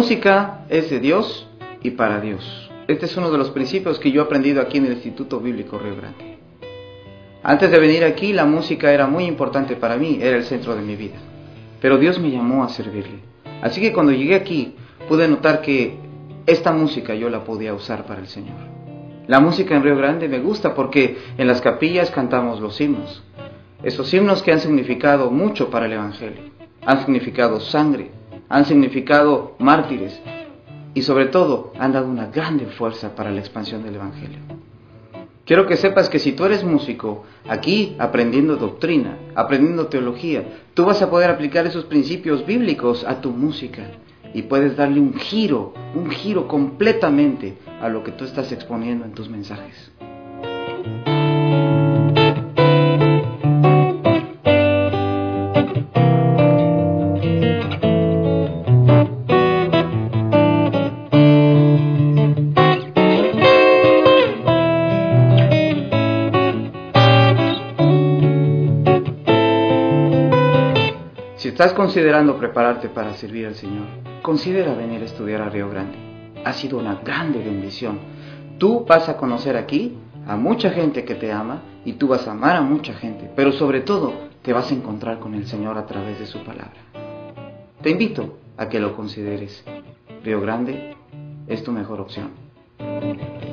música es de Dios y para Dios. Este es uno de los principios que yo he aprendido aquí en el Instituto Bíblico Río Grande. Antes de venir aquí, la música era muy importante para mí, era el centro de mi vida. Pero Dios me llamó a servirle. Así que cuando llegué aquí, pude notar que esta música yo la podía usar para el Señor. La música en Río Grande me gusta porque en las capillas cantamos los himnos. Esos himnos que han significado mucho para el Evangelio. Han significado sangre, han significado mártires y sobre todo han dado una grande fuerza para la expansión del Evangelio. Quiero que sepas que si tú eres músico, aquí aprendiendo doctrina, aprendiendo teología, tú vas a poder aplicar esos principios bíblicos a tu música y puedes darle un giro completamente a lo que tú estás exponiendo en tus mensajes. Si estás considerando prepararte para servir al Señor, considera venir a estudiar a Río Grande. Ha sido una grande bendición. Tú vas a conocer aquí a mucha gente que te ama y tú vas a amar a mucha gente, pero sobre todo te vas a encontrar con el Señor a través de su palabra. Te invito a que lo consideres. Río Grande es tu mejor opción.